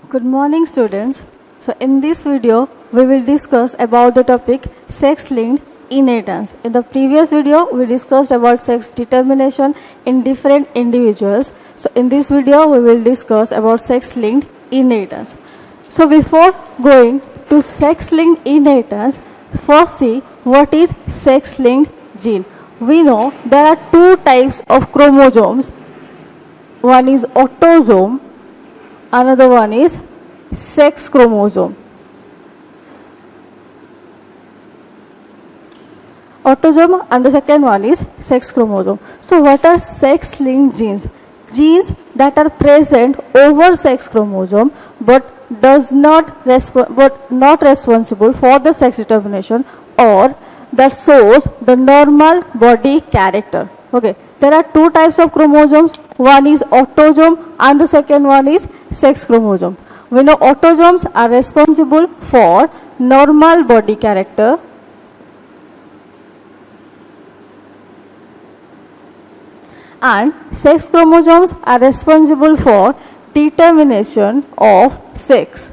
Good morning students. So in this video we will discuss about the topic sex-linked inheritance. In the previous video we discussed about sex determination in different individuals. So in this video we will discuss about sex-linked inheritance. So before going to sex-linked inheritance, first see what is sex-linked gene. We know there are two types of chromosomes. One is autosome, another one is sex chromosome. Autosome and the second one is sex chromosome. So what are sex linked genes? Genes that are present over sex chromosome but not responsible for the sex determination, or that shows the normal body character. Okay, there are two types of chromosomes. One is autosome and the second one is sex chromosome. We know autosomes are responsible for normal body character and sex chromosomes are responsible for determination of sex.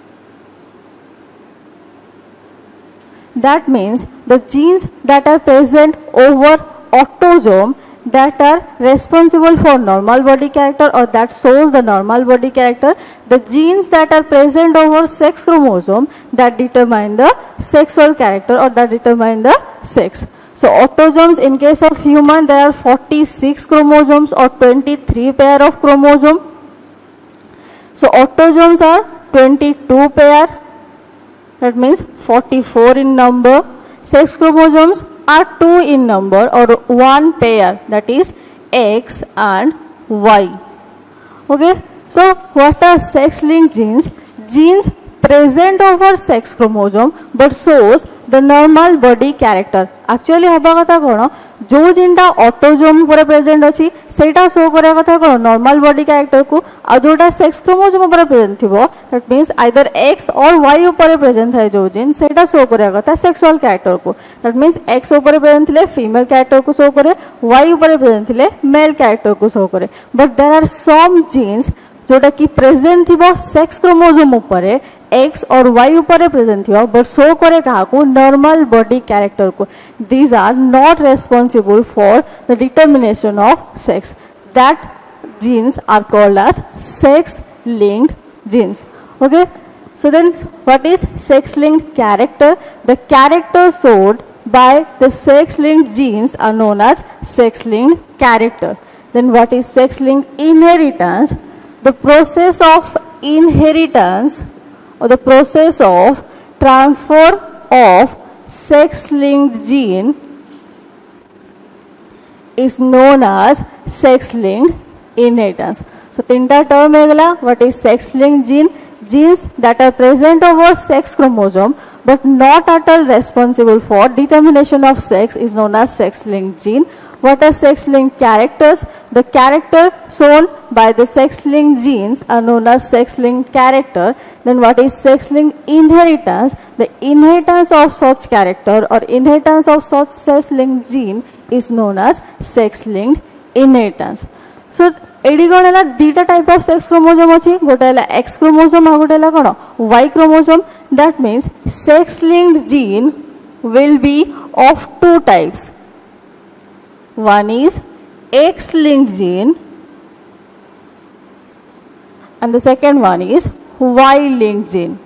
That means the genes that are present over autosome that are responsible for normal body character, or that shows the normal body character, the genes that are present over sex chromosome that determine the sexual character or that determine the sex. So autosomes, in case of human there are 46 chromosomes or 23 pair of chromosome. So autosomes are 22 pair, that means 44 in number. Sex chromosomes are 2 in number or 1 pair, that is X and Y. Okay, so what are sex linked genes? Genes present over sex chromosome but shows the normal body character. Actually हबा कथा कोन, जो जिनटा autosome पर present अछि सेटा show करा कथा कोन normal body character को, आ जोटा सेक्स क्रोमोसोम पर प्रेजेंट थिबो दैट मींस आइदर एक्स और वाई ऊपर प्रेजेंट है जो जिन सेटा शो करा कथा सेक्सुअल कैरेक्टर को. दैट मींस एक्स ऊपर प्रेजेंट थिले फीमेल कैरेक्टर को शो करे, वाई ऊपर प्रेजेंट थिले मेल कैरेक्टर को शो करे. But there are some genes जोटा कि प्रेजेंट थिबो सेक्स क्रोमोसोम ऊपर एक्स और वाई ऊपर प्रेजेंट थिबो बट शो करे कहा को नॉर्मल बॉडी कैरेक्टर को. These are not responsible for the determination of sex. That genes are called as sex linked genes. Okay, so then what is sex linked character? The character showed by the sex linked genes are known as sex linked character. Then what is sex linked inheritance? The process of inheritance or the process of transfer of sex linked gene is known as sex linked inheritance. So तीनटा term है. What is sex linked gene? Genes that are present over sex chromosome but not at all responsible for determination of sex is known as sex linked gene. What are sex linked characters? The character shown by the sex linked genes are known as sex linked character. Then what is sex linked inheritance? The inheritance of such character or inheritance of such sex linked gene is known as sex linked inheritance. So एडी कोन हला दीटा type of sex chromosome अछि, गोटे हला X chromosome आ गोटे हला कोन Y chromosome. That means sex linked gene will be of two types. One is X linked gene and the second one is Y linked gene.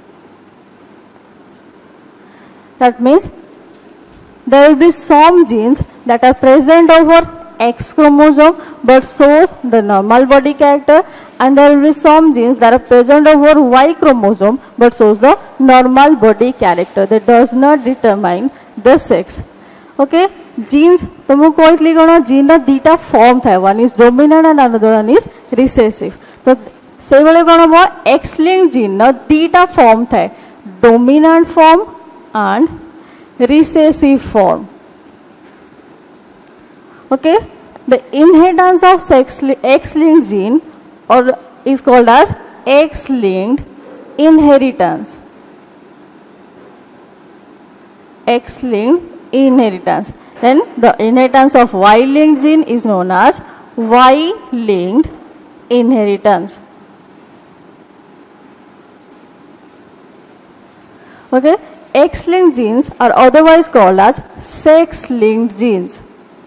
That means there will be some genes that are present over X chromosome but shows the normal body character, and there will be some genes that are present over Y chromosome but shows the normal body character that does not determine the sex. Okay, genes तुमको कहतली कोन gene रा दीटा form थाए. One is dominant and another one is recessive. तो से बेले कोन हो एक्स लिंक्ड जीन ना दीटा फॉर्म थाए, dominant form and recessive form. Okay, the inheritance of X-linked gene or is called as X-linked inheritance. X-linked inheritance. Then the inheritance of Y-linked gene is known as Y-linked inheritance. Okay, X-linked genes are otherwise called as sex-linked genes.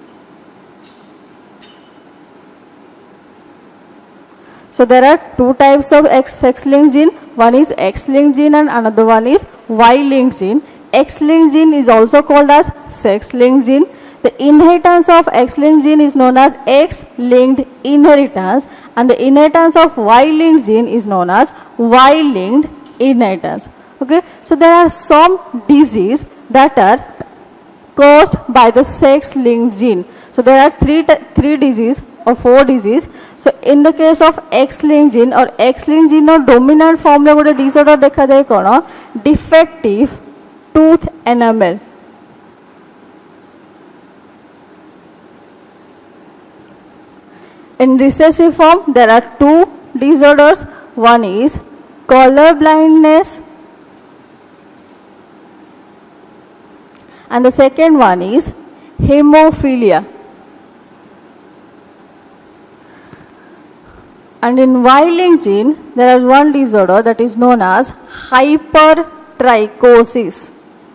So there are two types of sex-linked gene. One is X-linked gene and another one is Y-linked gene. X-linked gene is also called as sex-linked gene. The inheritance of X-linked gene is known as X-linked inheritance, and the inheritance of Y-linked gene is known as Y-linked inheritance. Okay, so there are some diseases that are caused by the sex-linked gene. So there are three diseases or four diseases. So in the case of X-linked gene or X-linked gene or dominant form रे गोटे disorder देखा जाए कौन defective tooth enamel. In recessive form there are two disorders. One is color blindness and the second one is hemophilia. And in Y-linked gene there is one disorder that is known as hypertrichosis.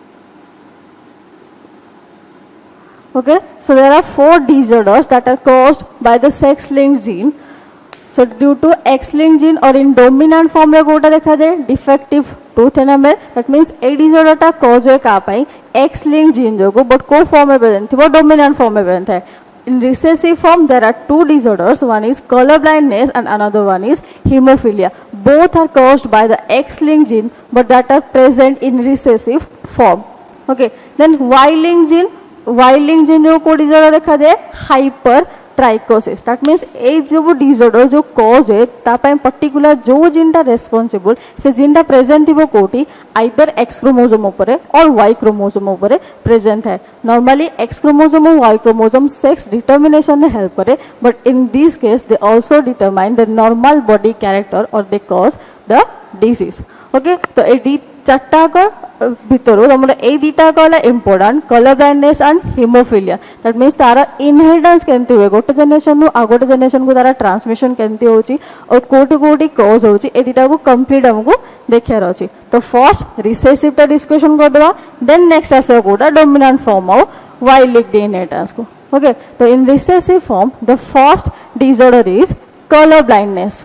Okay, so there are four disorders that are caused by the sex-linked gene. So due to X-linked gene or in dominant form रे कोटा देखा जाए defective tooth enamel, that means a disorder टा cause हुए कहाँ पाई X-linked gene जो को but को form में present थी वो dominant form में present है. In recessive form there are two disorders. One is color blindness and another one is hemophilia. Both are caused by the X-linked gene but that are present in recessive form. Okay, then Y-linked gene जो को disorder देखा जाए hypertrichosis. That means ए जो disorder जो cause है तापाई particular जो gene टा responsible से gene टा present थी वो कोटी either X chromosome ऊपरे और Y chromosome ऊपरे present है. Normally X chromosome और Y chromosome sex determination में help करे, but in this case they also determine the normal body character or they cause the disease. Okay, तो ए चार्टा का भितर तुम ए दीटा कहला important colour blindness and haemophilia. That means तार इनहेरिटेंस केमती हुए गोटे जनरेशन आ गोटे जनरेशन को तार ट्रांसमिशन केमती होची और कोटी कोटी कॉज होची ए दीटा को कंप्लीट हमको देखार अछि. तो फर्स्ट रिसेसिव टा डिस्कशन कर देबा, देन नेक्स्ट आसे कोटा dominant form of Y-linked inheritance को. ओके, तो in recessive form the first disorder is colour blindness.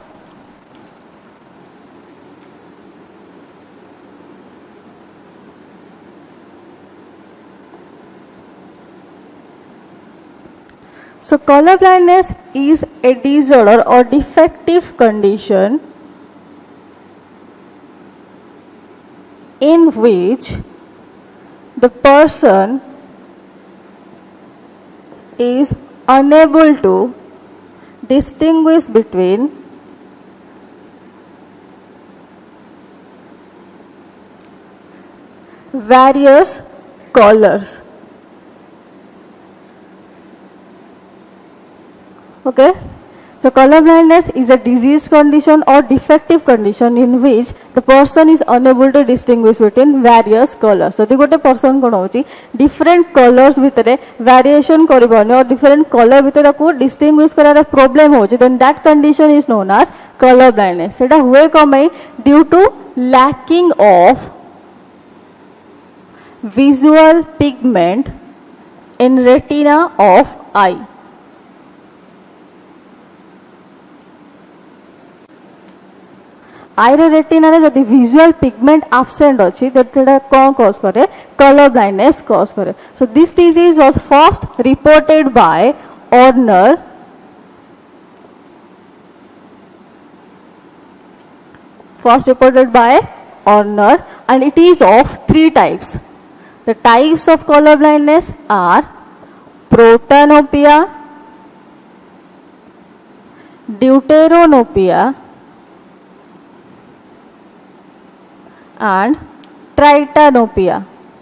So color blindness is a disorder or defective condition in which the person is unable to distinguish between various colors. Okay, so color blindness is a disease condition or defective condition in which the person is unable to distinguish between various colors. So the gote person कोन होची different colors भितरे variation करिबोनी और different color भितरे को distinguish करार problem होची, then that condition is known as color blindness. सेटा हुए कमई due to lacking of visual pigment in retina of eye. आईर रेटिना रे जदि विजुअल पिगमेंट एब्सेंट अछि तेटा कोन कॉज करे कलर ब्लाइंडनेस कॉज करे. So this disease was first reported by Horner and it is of three types. The types of color blindness are protanopia, deuteranopia and tritanopia.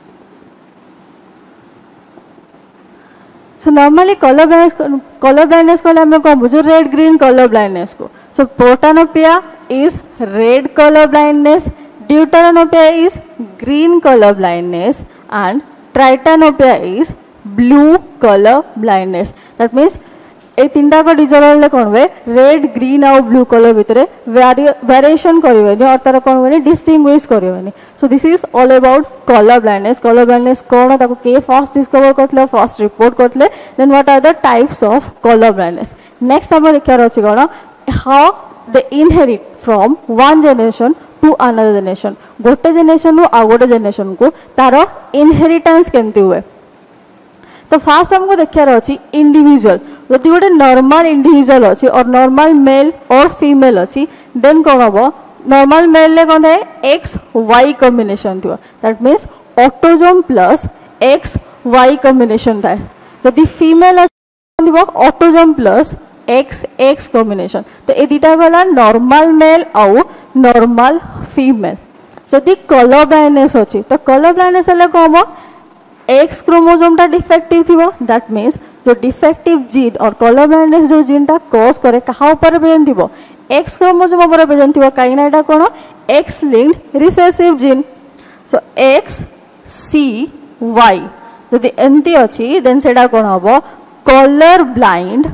So normally color blindness को हमें कौन बुझो red green color blindness को. So protanopia is red color blindness, deuteranopia is green color blindness and tritanopia is blue color blindness. That means ए तीनटा को disorder कौन हुए red green आउ ब्लू कलर भितर वेरिएशन करेनि और तार कौन हुए डिस्टिंग्विश करेनि so this is all about colour blindness कौन ताको के फर्स्ट डिस्कवर करथले फर्स्ट रिपोर्ट करथले then what are the types of colour blindness next हम देखियार अछि कोन how they inherit from one generation to another generation गोटे जनरेशन रु आ गोटे जनरेशन को तार इनहेरिटेंस केमती हुए तो फास्ट हमको देखियार अछि इंडिविजुअल यदि गोटे नॉर्मल इंडिविजुअल अच्छी और नॉर्मल मेल और फीमेल अच्छी देन कौन हम नॉर्मल मेल ले कौन है एक्स वाई कॉम्बिनेशन थी that means autosome plus X Y combination था यदि female autosome plus X X combination तो ये दुटा गला नॉर्मल मेल आउ नॉर्मल फीमेल यदि कलर ब्लाइंडनेस अच्छी तो कलर ब्लाइंडनेस हेल्ले कौन हम एक्स क्रोमोसोम टा डिफेक्टिव थी दैट मीन्स जो डिफेक्टिव जीन और कलर ब्लाइंडनेस जो जीन टा कॉज करे कहा ऊपर प्रेजेंट थी एक्स क्रोमोसोम ऊपर प्रेजेंट थी कहीं एटा कौन X linked recessive gene so X C Y जदि एमती अच्छी देन सेटा कौन हम colour blind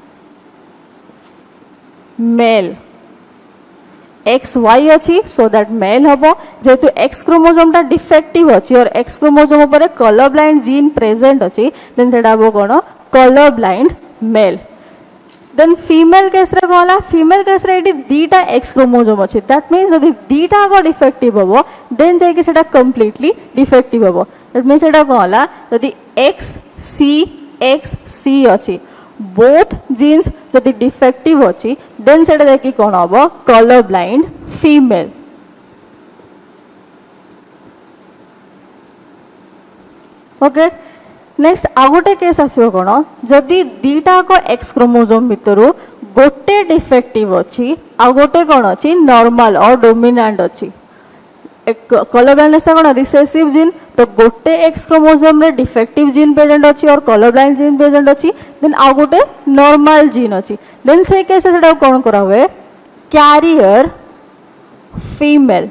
male X Y अच्छी सो दैट मेल हम जेहेतु एक्स क्रोमोसोम टा डिफेक्टिव अच्छी और एक्स क्रोमोसोम ऊपर कलर ब्लाइंड जीन प्रेजेंट अच्छी देन सेटा हम कौन colour blind male then female case रे कहला फीमेल केस रे एटी दीटा एक्स क्रोमोसोम अच्छी दैट मीन्स यदि दीटा को डिफेक्टिव हम देन जाके सेटा कंप्लीटली डिफेक्टिव हम दैट मीन्स सेटा कहला यदि एक्स सी अच्छी बोथ जीन्स जदि डिफेक्टिव अच्छी देन सेटा देखि कोन हबो colour blind female okay next आ गोटे केस आसो कोन जदि दीटा को एक्स क्रोमोसोम भितरु गोटे डिफेक्टिव अच्छी आ गोटे कोन अच्छी नॉर्मल और डोमिनेंट अच्छी कलर ब्लाइंडनेस कौन रिसेसिव जीन तो गोटे एक्स क्रोमोसोम रे डिफेक्टिव जीन प्रेजेंट अच्छी और कलर ब्लाइंड जीन प्रेजेंट अच्छी देन आ गोटे नॉर्मल जीन अच्छी देन से केस सेटा कौन करा हुए कैरियर फीमेल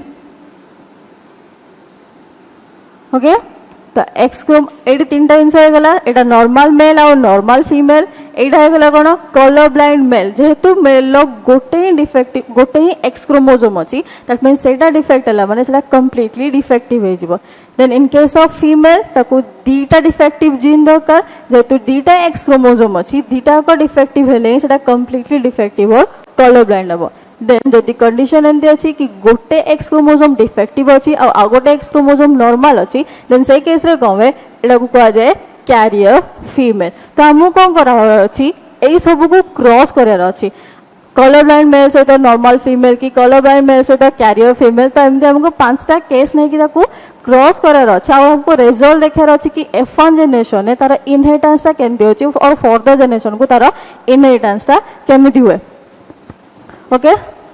ओके तो एक्स क्रोम एटी तीन जिन होगा यहाँ नॉर्मल मेल और नॉर्मल फीमेल यहाँ होगा कौन कलर ब्लाइंड मेल जेहेतु मेल गोटे ही डिफेक्टिव गोटे ही एक्स क्रोमोसोम अच्छी दैट मीन्स सेटा डिफेक्ट है माने सेटा कंप्लीटली डिफेक्टिव हो जिवो then in case of female ताको दीटा डिफेक्टिव जीन दरकार जेहेतु दीटा एक्स क्रोमोसोम अच्छी दीटा को डिफेक्टिव हेले सेटा कंप्लीटली डिफेक्टिव और कलर ब्लाइंड हम देन जदि कंडीशन एमती अच्छी कि गोटे एक्स क्रोमोसोम डिफेक्टिव अच्छी आ गोटे एक्स क्रोमोसोम नॉर्मल अच्छी देन से केस रे कौन है एटा को कहा जाए कैरियर फीमेल तो हमको कौन करा अच्छी एई सब को क्रॉस करार अच्छी कलर ब्लाइंड मेल सहित नॉर्मल फीमेल की कलर ब्लाइंड मेल सहित कैरियर फीमेल तो एमती हमको 5टा केस नहीं कि ताको क्रॉस करार अच्छे आ हमको रिजल्ट देखार अच्छी कि F1 जनरेशन तार इनहेरिटेंस टा केमती होची और फर्दर जनरेशन को तार इनहेरिटेंस टा केमती हुए ओके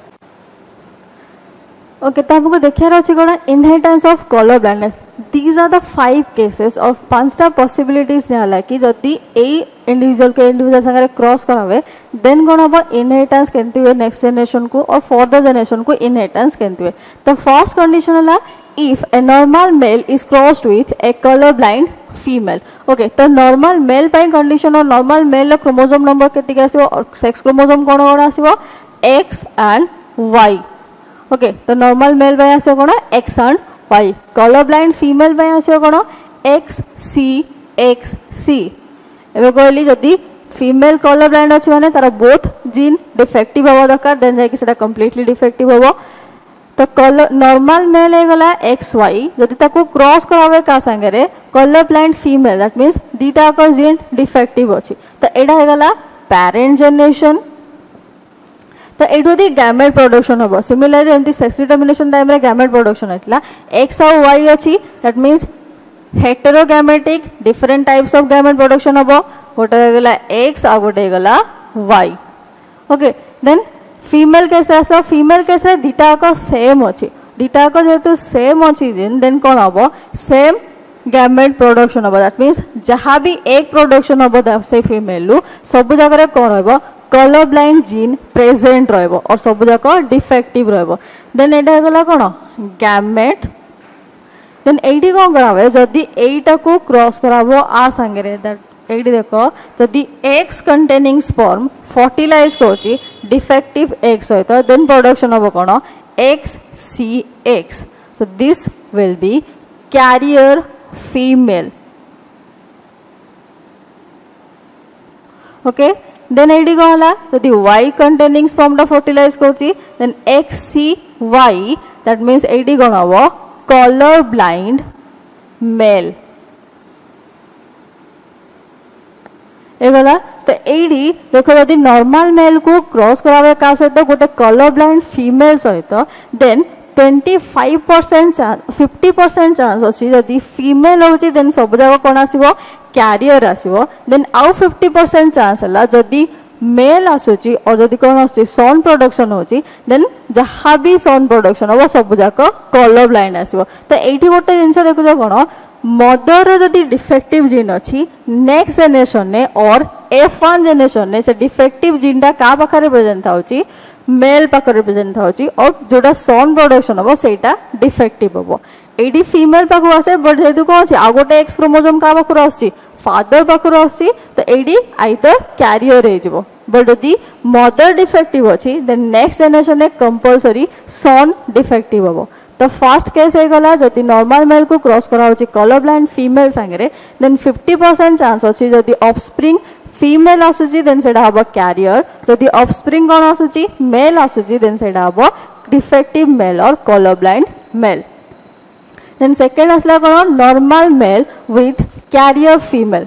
ओके तो हमको देखार अच्छे कौन inheritance of colour blindness these are the 5 cases of 5टा पॉसिबिलिटीज निहला कि जदि एई इंडिविजुअल के इंडिविजुअल संगे क्रॉस करावे देन कौन हम इनहेरिटेंस केमती हुए नेक्स्ट जनरेशन को और फर्दर जनरेशन को इनहेरिटेंस केमती हुए तो फर्स्ट कंडीशन है if a normal male is crossed with a colour blind female okay तो नॉर्मल मेल पे कंडीशन और नॉर्मल मेल क्रोमोसोम नंबर केतिक आसीबो और सेक्स क्रोमोसोम कोन कोन आसीबो एक्स एंड वाई ओके तो नॉर्मल मेल पे आसीबो कोन X and Y colour blind female पे आसीबो कोन एक्स सी एबे कहली जदी फीमेल कलर ब्लाइंड अछि माने तार बोथ जीन डिफेक्टिव हवा दरकार देन जाय कि सेटा कंप्लीटली डिफेक्टिव हबो तो कलर नॉर्मल मेल हे गला एक्स वाई जदी ताको क्रॉस करावे का संगे रे colour blind female that means दीटा को जीन डिफेक्टिव अछि तो एडा हे गला पेरेंट जनरेशन तो एठी गैमेट प्रोडक्शन हम सिमिलरली एमती सेक्स डिटर्मिनेशन टाइम रे गैमेट प्रोडक्शन होतला एक्स और वाई अछि that means heterogametic different types of gamete production हम गोटे गला एक्स और गोटे गला वाई ओके देन फीमेल कैसे आस फीमेल कैसे दीटा को सेम अच्छी दीटा को जेहेतु सेम अच्छी जिन देन कौन हम सेम गैमेट प्रोडक्शन हम दैट मीन्स जहाँ भी एक प्रोडक्शन हम से फीमेल सब जगह कौन हम कलर ब्लाइंड जीन प्रेजेंट रहिबो और सब जाक डिफेक्टिव रहिबो देन एटा गला कोन गैमेट देन एटी कोन करावे जदी एटा को क्रॉस कराबो आ संगे दैट एडी देखो जदि एक्स कंटेनिंग स्पर्म फर्टिलाइज करछि डिफेक्टिव एग सहित देन प्रोडक्शन ऑफ कोन X C X so this will be carrier female okay then एडी कहला जदि y कंटेनिंग स्पर्म टा फर्टिलाइज करछि then X C y that means एडी कोन हबो कलर ब्लाइंड मेल एगला तो एडी देखो यदि नॉर्मल मेल को क्रॉस करावे का सहित गोटे कलर ब्लाइंड फीमेल सहित देन 25% चांस 50% चांस अछि यदि फीमेल होची देन सब जगह कोन आसीबो कैरियर आसीबो देन आउ 50% चांस हला जदि मेल आसुची और जदि कोन आसी सन प्रोडक्शन होची देन जहा भी सन प्रोडक्शन हो सब जगह कलर ब्लाइंड आसीबो तो एठी गोटे जिंस देखो जो कोन मदर जदि डिफेक्टिव जीन अच्छी नेक्स्ट जनरेशन ने और F1 जनरेशन ने से डिफेक्टिव जीन टा का पाखरे प्रेजेंट थाउची मेल पाखरे प्रेजेंट थाउची और जोटा सन प्रोडक्शन हो सेटा डिफेक्टिव हो एडी फीमेल पाखु आसे बट जेतु को अछि आ गोटे एक्स क्रोमोसोम का पाखु आसी फादर पाखु आसी तो एडी आइदर कैरियर हे जबो बट यदि मदर डिफेक्टिव अछि देन नेक्स्ट जनरेशन ने कंपलसरी सन डिफेक्टिव हो तो फर्स्ट केस है गला जदि नॉर्मल मेल को क्रॉस करा होची कलर ब्लाइंड फीमेल संगे देन 50% चांस अछि जदि ऑफस्प्रिंग फीमेल आसुची देन सेडा हबो कैरियर जदि ऑफस्प्रिंग कोन आसुची मेल आसुची देन सेडा हबो डिफेक्टिव मेल और colour blind male then second असला कोन normal male with carrier female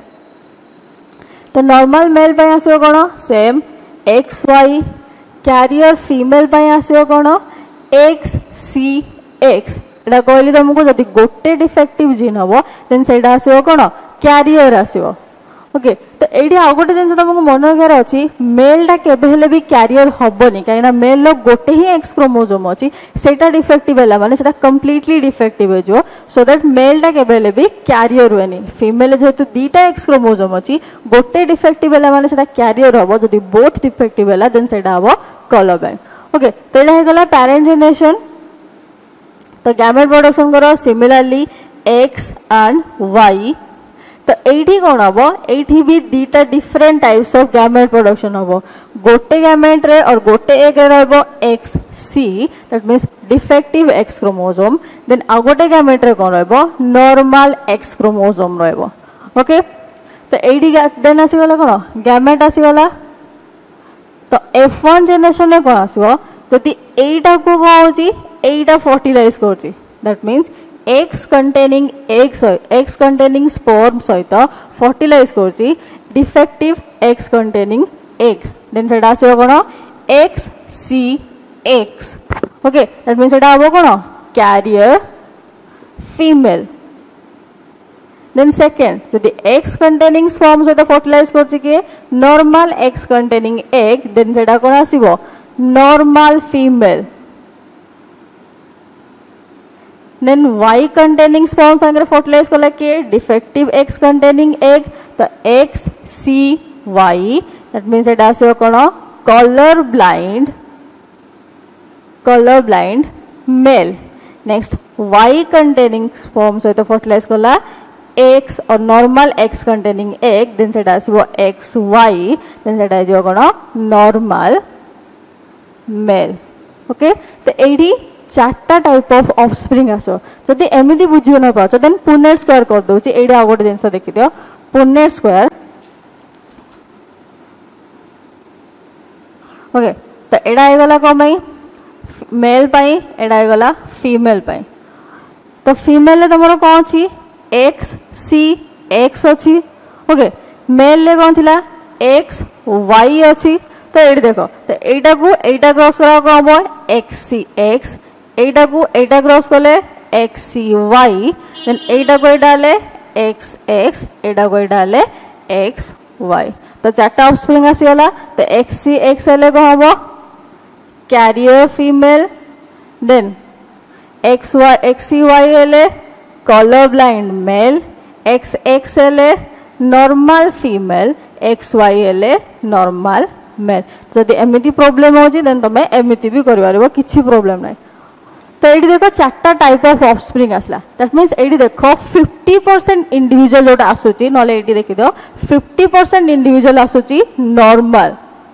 तो नॉर्मल मेल पय आसो कोन same X Y carrier female पय आसो कोन एक्स सी एक्स एटा कहली तुमको जदि गोटे डिफेक्टिव जीन हबो देन सेटा आसीबो कोन कैरियर आसीबो ओके तो एडी आ गोटे जिंस तुमको मन रखार अछि मेल टा केबे हेले भी कैरियर हबोनी काइना मेल लो गोटे ही एक्स क्रोमोसोम अछि सेटा डिफेक्टिव हैला माने सेटा कंप्लीटली डिफेक्टिव हो जो सो दैट मेल टा केबे हेले भी कैरियर होएनी फीमेल जेतु दीटा एक्स क्रोमोसोम अछि गोटे डिफेक्टिव हैला माने सेटा कैरियर हबो जदि बोथ डिफेक्टिव हैला देन सेटा हबो कलर ब्लाइंड ओके तो एटा हे गला पेरेंट जनरेशन तो गैमेट प्रोडक्शन करो सिमिलरली एक्स एंड वाई तो एठी कोन हबो एठी भी दीटा different types of gamete production हबो गोटे गैमेट रे और गोटे एग रे रहबो X C that means defective X chromosome then आ गोटे गैमेट रे कोन रहबो नॉर्मल एक्स क्रोमोसोम रहबो ओके तो एठी देन आसी गला कोन गैमेट आसी गला तो F1 जनरेशन ने कोन आसीबो जति एटा को होची एटा फर्टिलाइज करची that means eggs containing eggs containing sperm सहित fertilize करची defective eggs containing egg then सेटा आसे कोन x c x okay that means सेटा हबो कोन carrier female then second जदि eggs containing sperm सहित fertilize करची के normal eggs containing egg then सेटा कोन आसीबो normal female then y containing sperm संगे fertilize कला के defective x containing egg तो x c y that means it आसे कोन color blind male next y containing sperm सहित fertilize कला x और normal x containing egg then सेटा आसे x y then सेटा जो कोन normal male okay तो एडी चारटा टाइप ऑफ ऑफस्प्रिंग आसो जदि एमिति बुझियो न पाछो देन पुनेट स्क्वायर कर दोची एडी आ गोटे जिंस देखि दियो पुनेट स्क्वायर ओके तो एडा आइ गला को मई मेल पाई एडा आइ गला फीमेल पाई तो फीमेल ले तमरो कोन छी x c x अछि ओके मेल ले कोन थिला x y अछि तो एडी देखो तो एटा क्रॉस करा को हबो x c x एटा को एटा क्रॉस करले x c y देन एटा को एटा ले x x एटा को एटा ले x y तो चारटा ऑफस्प्रिंग आसी गला तो x c x ले को हबो carrier female then x c y ले colour blind male x x ले नॉर्मल फीमेल x y ले नॉर्मल मेल जदि एमिति प्रॉब्लम होची देन तमे एमिति भी करि पारबो किछि प्रॉब्लम नै तो ये देख चार्टा टाइप ऑफ ऑफस्प्रिंग आसला दैट मीन्स ये देख 50% इंडिविजुअल जोटा आसूची ना ये देखी दो 50% इंडिविजुअल आसूची नॉर्मल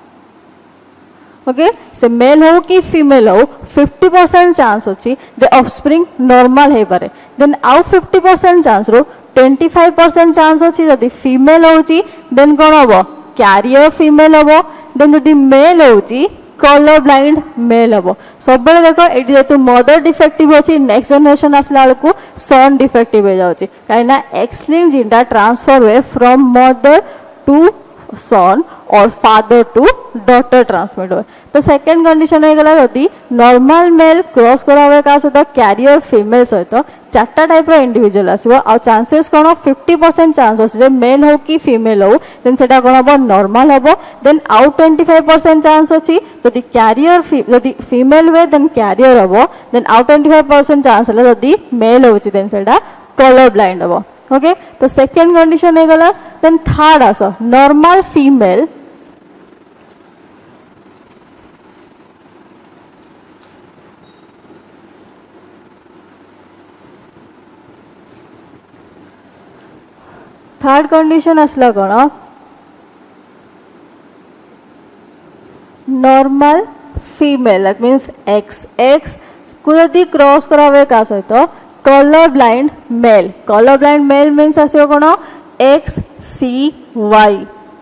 ओके से मेल हो कि फीमेल हो 50% चांस अच्छी दे ऑफस्प्रिंग नॉर्मल हे पारे देन आउ 50% चांस रो 25% चांस अच्छी जदि फीमेल होची देन कोन हबो कैरियर फीमेल हबो देन जदि मेल होची कलर ब्लाइंड मेल हम सब देख ये जेहतु मदर डिफेक्टिव अच्छी नेक्स्ट जनरेशन आसला बेलू सन डिफेक्टिव हो जाए कहीं एक्स लिंक्ड जीनटा ट्रांसफर हुए फ्रॉम मदर टू सन और फादर टू डॉटर ट्रांसमिट हुए तो सेकेंड कंडीशन हो गला जदि नॉर्मल मेल क्रॉस करा हुए का सहित कैरियर फीमेल सहित चार्टा टाइप इंडिविजुअल आसो आ चांसेस कौन 50% चांस अच्छे मेल हो कि फीमेल हो देन सेटा कौन हम नॉर्मल हम देन आउ 25% चांस अच्छी जदि कैरियर जदि फीमेल हुए देन कैरियर हम देन आउ 25% चांस है जदि मेल हो देन सेटा कलर ब्लाइंड हम ओके तो सेकेंड कंडीशन हो गला देन थर्ड आस नॉर्मल फीमेल थर्ड कंडीशन आसला कौन normal female that means X X को यदि क्रॉस करावे का सहित कलर ब्लाइंड मेल मीन्स आसो कौन एक्स सी वाई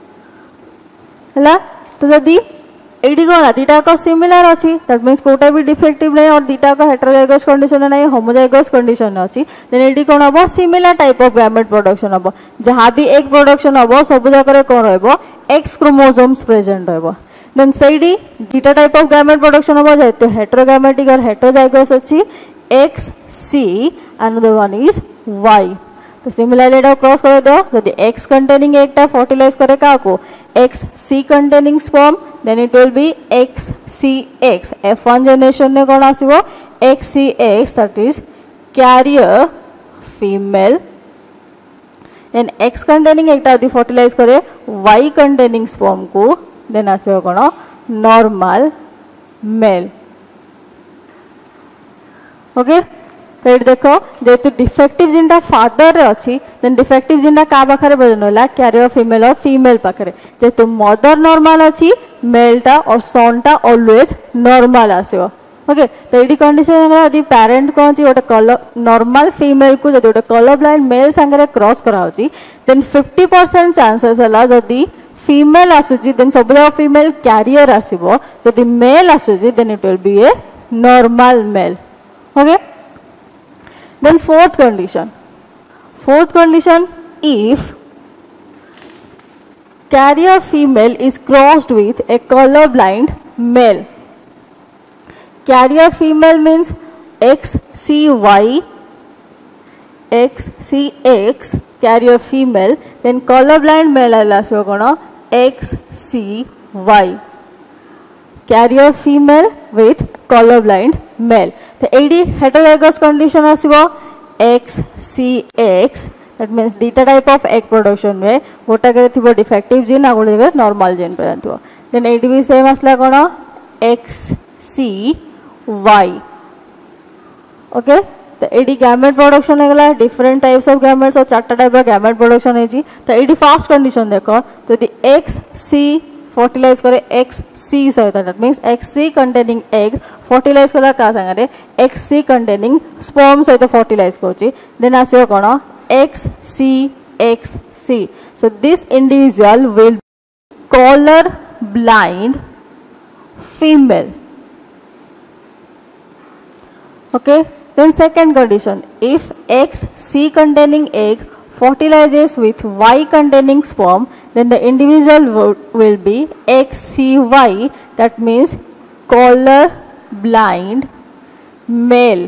है तो जदि ये कौन दीटा सिमिलर अच्छी दैट मीन्स कोटा भी डिफेक्टिव नहीं और दीटा हेटेरोजाइगस कंडीशन नहीं होमोजाइगस कंडीशन अच्छी देन ये कौन हम similar type of gamete production हम जहाँ भी एक प्रोडक्शन हम सब जगह कौन एक्स क्रोमोसोम्स प्रेजेंट रहा देन से दीटा टाइप ऑफ गैमेट प्रोडक्शन हम जेहतु हेटेरोगैमेटिक और हेटेरोजाइगस अच्छी X C another one is Y तो सिमिलरली क्रॉस कर दो जदि एक्स कंटेनिंग एकटा फर्टिलाइज करे का को X C containing sperm then it will be X C X F1 generation ने कौन आसीबो X C X that is carrier female then X containing एकटा यदि फर्टिलाइज करे वाई कंटेनिंग स्पर्म को देन आसीबो कौन नॉर्मल मेल ओके तो ये देख जेहतु डिफेक्टिव जीनटा फादर अच्छी देन डिफेक्टिव जीनटा का पाखे प्रेजेंट होला कैरियर फीमेल और फीमेल पाखे जेहतु मदर नॉर्मल अच्छी मेलटा और सनटा ऑलवेज नॉर्मल आसो ओके तो ये कंडीशन यदि पेरेंट कौन गोटे कलर नॉर्मल फीमेल को जब गोटे कलर ब्लाइंड मेल सांगे क्रॉस कराऊँगी देन 50% चांसेस है जदि फीमेल आसूची देन सब जगह फीमेल कैरियर आसो जदि मेल आसूची then it will be a normal male okay then fourth condition if carrier female is crossed with a color blind male carrier female means XCY XCX carrier female then color blind male आसो कौन XCY carrier female with color blind male तो ये heterozygous condition आसो XCX that means दीटा type of egg production में गोटा के defective gene आ गोटे नॉर्मल जीन प्रेजेंट हो देन ये भी सेम आसला कौन XCY ओके तो ये गैमेट प्रोडक्शन होगा डिफरेंट टाइप्स ऑफ गैमेट्स और चार्टा टाइप ऑफ गैमेट प्रोडक्शन होती तो ये फर्स्ट कंडीशन देख तो XC फर्टिलाइज करे XC सहित that means XC containing egg fertilize कला का सांगे XC कंटेनिंग स्पर्म सहित फर्टिलाइज करूची देन आसो कौन XCXC so this individual will colour blind female okay then second condition if XC containing egg fertilizes with Y containing sperm then the individual will be XCY that means color blind male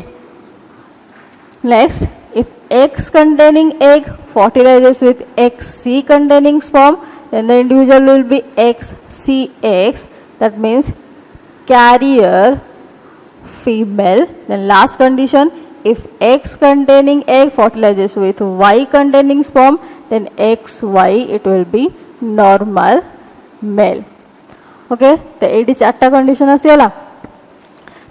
next if X containing egg fertilizes with XC containing sperm then the individual will be XCX that means carrier female then last condition if X containing egg fertilizes with Y containing sperm then XY it will be normal male okay तो ये चार्टा condition आसीगला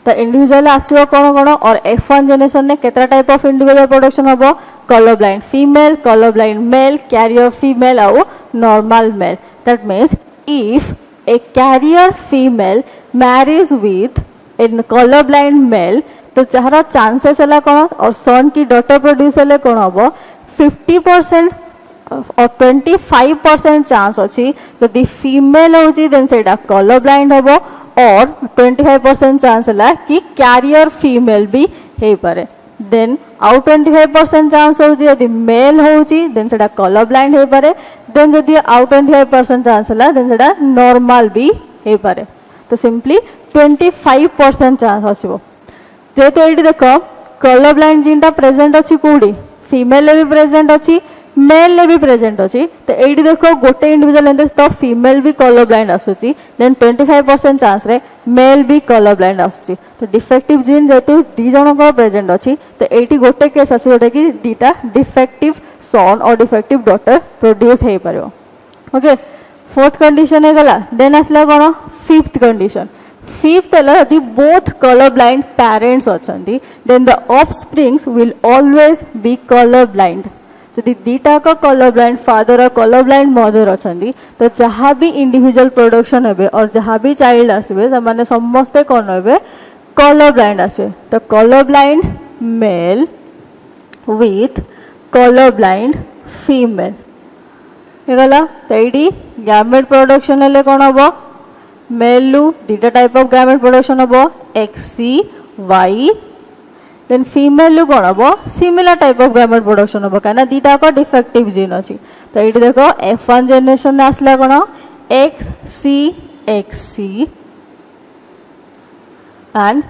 तो individual आसो कौन कौन और F1 generation ने केतरा type of individual production हम colour blind female colour blind male carrier female आउ normal male that means if a carrier female marriage with a colour blind male तो जार चांसेस है कौन और सन की डॉटर प्रोड्यूस हेले कौन हम 50% और 25% चांस अच्छी जदि फीमेल होची देन सेटा कलर ब्लाइंड हम और 25% चांस है कि कैरियर फीमेल भी हो पारे देन आउ 25% चांस होची यदि मेल होची देन सेटा कलर ब्लाइंड हो पारे देन जदि आउ 25% चांस है देन सेटा नॉर्मल भी हो पारे तो सिंपली 25% चांस आसो जेहेतु ये देख कलर ब्लाइंड जीन टा प्रेजेंट अच्छी कौड़ी फीमेल भी प्रेजेंट अच्छी मेल भी प्रेजेंट अच्छी तो ये देख गोटे इंडिविजुअल तो फीमेल भी कलर ब्लाइंड आसूची देन 25% चांस रे मेल भी कलर ब्लाइंड आसूची तो डिफेक्टिव जीन जेहेतु दी जन प्रेजेंट अच्छी तो ये गोटे केस आस जोटा कि दीटा डिफेक्टिव सन और डिफेक्टिव डॉटर प्रोड्यूस हो पार ओके फोर्थ कंडीशन है गला देन आसला कौन फिफ्थ कंडीशन फिफ्थ है यदि बोथ कलर ब्लाइंड पेरेंट्स अच्छी then the offsprings will always be colour blind जदि दीटा का कलर ब्लाइंड फादर और कलर ब्लाइंड मदर अच्छा तो जहाँ भी इंडिविजुअल प्रोडक्शन हे और जहाँ भी चाइल्ड आसवे से समस्ते कौन हे कलर ब्लाइंड आसवे तो colour blind male with colour blind female गला तो ये गैमेट प्रोडक्शन हेले कौन हम मेल दीटा टाइप ऑफ गैमेट प्रोडक्शन हम XY देन फीमेल कौन हम similar type of gamete production हम कहीं दीटा को डिफेक्टिव जीन अच्छी तो ये देख F1 जनरेशन में आसला कौन XC एंड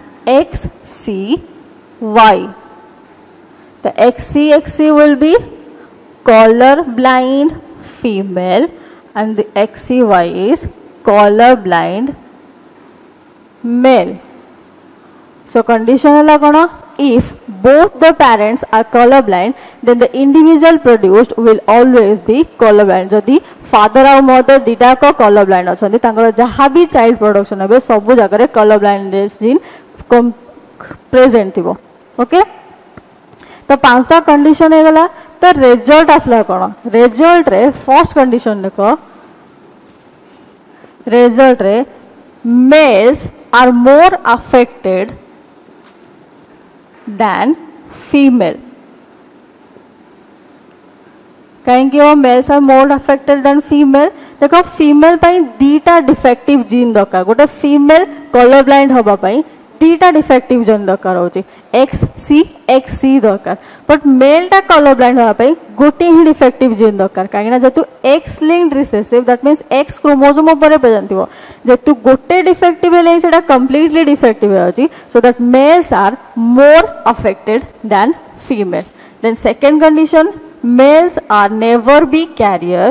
XCY तो XC will be color blind female and the XCY is color blind male. So condition है कौन if both the parents are color blind then the individual produced will always be color blind. जदि father और mother दीटा को colour blind अच्छा जहाँ भी child production हे सब जगह कलर ब्लाइंडनेस जीन प्रेजेंट थी ओके तो पांचटा कंडीशन है गला तो रिजल्ट आसला कौन रिजल्ट रे फर्स्ट कंडीशन देख रिजल्ट रे males are more affected than female कहीं males are more affected than female देखो फीमेल दीटा डिफेक्टिव जीन दरकार गोटे फीमेल कलर ब्लाइंड होगापाई दीटा डिफेक्टिव जीन दरकार होची XC दरकार बट मेल टा कलर ब्लाइंड होगापाई गोटे ही डिफेक्टिव जीन दरकार कहीं जेतु X linked recessive that means X chromosome ऊपर प्रेजेंट थिबो जेतु गोटे डिफेक्टिव हेले सेटा कंप्लीटली डिफेक्टिव होची so that males are more affected than female then second condition males are never be carrier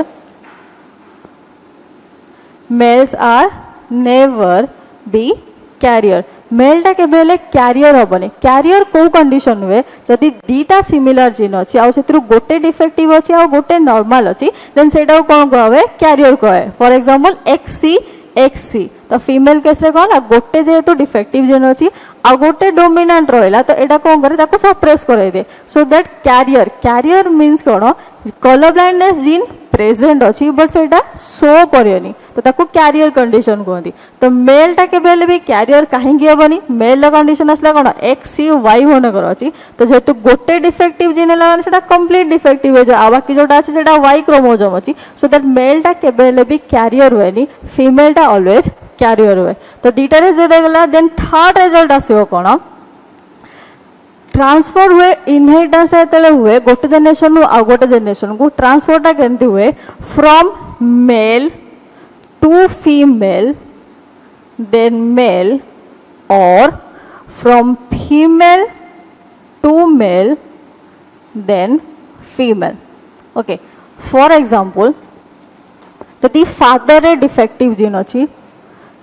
males are never be carrier male टा केबेले carrier हेनी कैरियर को कंडीशन हुए जदि दीटा सिमिलर जीन अच्छी आउ से गोटे डिफेक्टिव अच्छी आ गोटे नॉर्मल अच्छी देन सेटा कौन कहे कैरियर कहे फॉर एग्जांपल XC तो फीमेल केस रे कौन गोटे जेहेतु डिफेक्टिव जीन अच्छी आ गोटे डोमिनेंट रहा तो यहाँ कौन करे सप्रेस कर दे सो दैट कैरियर मीन्स कौन कलर ब्लाइंडनेस जीन प्रेजेंट अच्छी बट से शो करनी तो ताको कैरियर कंडीशन कहती तो मेल टा केबेले भी कैरियर कहीं हेनी मेल कंडीशन आसला कौन XCY मनकर अच्छी तो जेहेतु गोटे डिफेक्टिव जीन है कंप्लीट डिफेक्टिव है आ बाकी जोटा अच्छी Y क्रोमोसोम अच्छी सो दैट मेल टा केबेले भी कैरियर हुए फीमेल टा ऑलवेज कैरियर हुए तो दीटा रिजल्ट गला देन थर्ड रिजल्ट आसो कौन ट्रांसफर हुए इनहेरिटेंस हुए गोटे जनरेशन आ गोटे जनरेशन को ट्रांसफर केमती हुए from male to female then male और from female to male then female okay for example जदि फादर रे डिफेक्टिव जीन अच्छी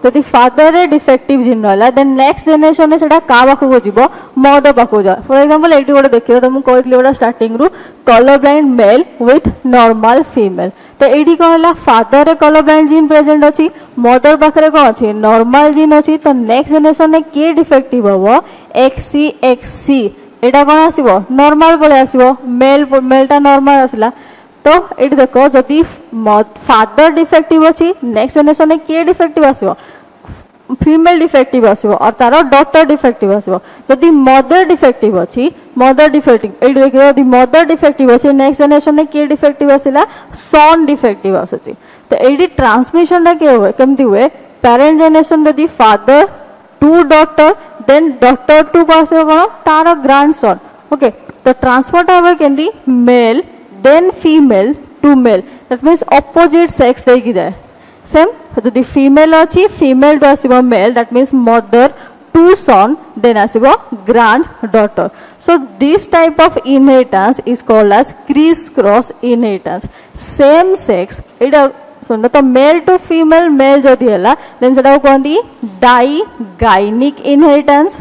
जदि फादर रे डिफेक्टिव जीन रहा देन नेक्स्ट जनरेशन में सेटा का पाखु जीव मदर पाखु जा फॉर एग्जांपल एटी गोटे देखियो तो मु कहतली गोटे स्टार्टिंग रु colour blind male with normal female तो एटी कोन हला फादर रे कलर ब्लाइंड जीन प्रेजेंट अछि मदर पाखरे कोन अछि नॉर्मल जीन अछि तो नेक्स्ट जनरेशन में के डिफेक्टिव हबो XC एटा कोन आसीबो नॉर्मल पळे आसीबो मेलटा नॉर्मल आसला तो ये देख जदि फादर डिफेक्टिव अच्छी नेक्स्ट जनरेशन में किए डिफेक्टिव आसो फीमेल डिफेक्टिव आसो और तार डॉटर डिफेक्टिव आसो जदि मदर डिफेक्टिव अच्छी मदर डिफेक्टिव ये देखिए जदि मदर डिफेक्टिव अच्छी नेक्स्ट जनरेशन में किए डिफेक्टिव आसला सन डिफेक्टिव आसुची तो ये ट्रांसमिशन केमती हुए पेरेंट जनरेशन जदि father to daughter then daughter to कौन तार ग्रांड सन ओके तो ट्रांसफर हम केमती male then female to male that means opposite sex देकी जाए सेम जदि फीमेल अच्छी फीमेल टू आसीबो male that means mother to son then आसीबो granddaughter so this type of inheritance is called as criss cross inheritance same sex एटा सुन तो mail to female male जदि हला then सेटा कोंदी डाइगैनिक इनहेरिटेंस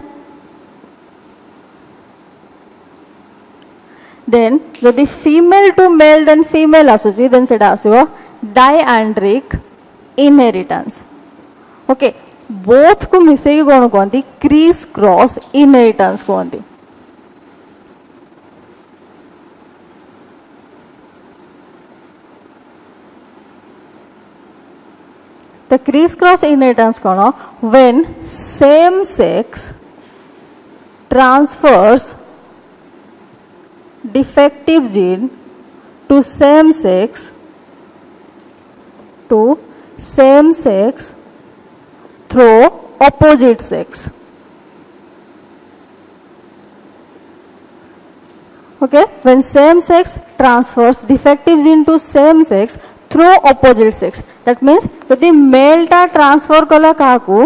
then जदि female to male then female आसुची then सेटा आसीबो डायआंड्रिक इनहेरिटेंस ओके बोथ को मिसे कोन कोंती क्रिस क्रॉस इनहेरिटेंस कोंती the criss cross inheritance kono when same sex transfers defective gene to same sex through opposite sex okay when same sex transfers defective gene to same sex through opposite sex that means जदि male टा transfer कला काकू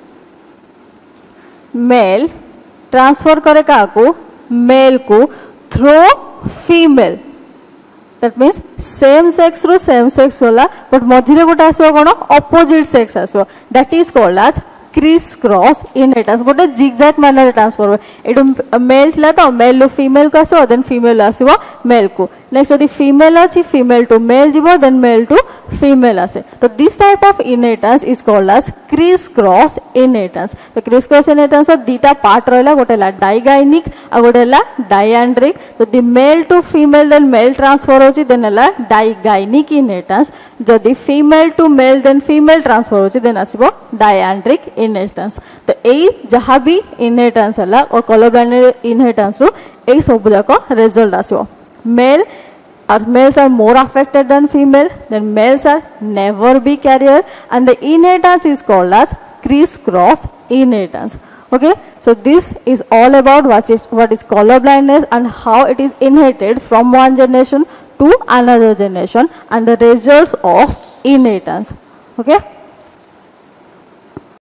male transfer करे काकू male को through female that means same sex रू same sex होला but मझिरे गोटे आसो कोन ऑपोजिट सेक्स आसो that is called as criss cross inheritance गोटे जिगजैग मैनर ट्रांसफर एडो मेल थिला तो मेल लो फीमेल को आसो देन फीमेल आसीबो मेल को नेक्स्ट यदि फीमेल अछि फीमेल टू मेल जीवो देन मेल टू फीमेल आसे तो this type of inheritance is called as criss cross inheritance तो क्रिस क्रॉस इनहेरिटेंस दीटा पार्ट रहला गोटे ला डाइगैनिक आ गोटे ला डायआंड्रिक तो the male to female then male transfer होची देन ला डाइगैनिक इनहेरिटेंस जदि female to male then female transfer होची देन आसीबो डायआंड्रिक इनहेरिटेंस तो एई जहा भी इनहेरिटेंस हला और कलर ब्लाइंड इनहेरिटेंस रो एई सब जाको रिजल्ट आसीबो males are more affected than female then males are never be carrier and the inheritance is called as criss cross inheritance okay so this is all about what is color blindness and how it is inherited from one generation to another generation and the results of inheritance okay